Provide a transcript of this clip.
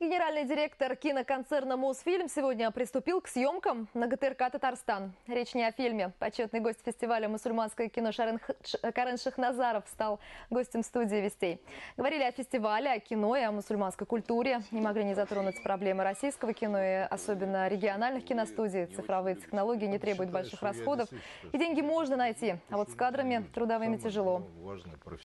Генеральный директор киноконцерна «Мосфильм» сегодня приступил к съемкам на ГТРК «Татарстан». Речь не о фильме. Почетный гость фестиваля мусульманское кино Карен Шахназаров стал гостем студии «Вестей». Говорили о фестивале, о кино и о мусульманской культуре. Не могли не затронуть проблемы российского кино и особенно региональных киностудий. Цифровые технологии не требуют больших расходов. И деньги можно найти, а вот с кадрами трудовыми тяжело.